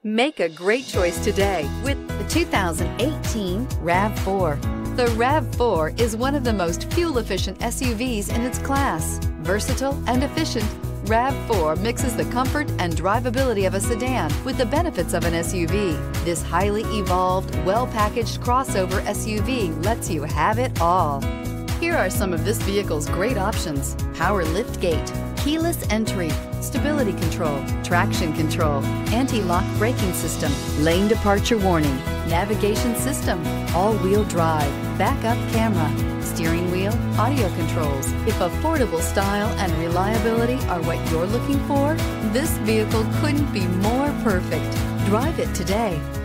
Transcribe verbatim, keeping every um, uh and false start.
Make a great choice today with the two thousand eighteen RAV four. The RAV four is one of the most fuel-efficient S U Vs in its class. Versatile and efficient, RAV four mixes the comfort and drivability of a sedan with the benefits of an S U V. This highly evolved, well-packaged crossover S U V lets you have it all. Here are some of this vehicle's great options: power liftgate, keyless entry, stability control, traction control, anti-lock braking system, lane departure warning, navigation system, all-wheel drive, backup camera, steering wheel audio controls. If affordable style and reliability are what you're looking for, this vehicle couldn't be more perfect. Drive it today.